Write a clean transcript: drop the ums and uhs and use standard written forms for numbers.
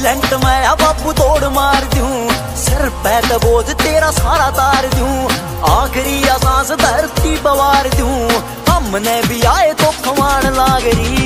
Silent मैं बाबू तोड़ मार दूं, सर पे तो बोझ तेरा सारा तार दूं, आखिरी सांस धरती पवार दूं, हमने भी आए तो खवान लागरी।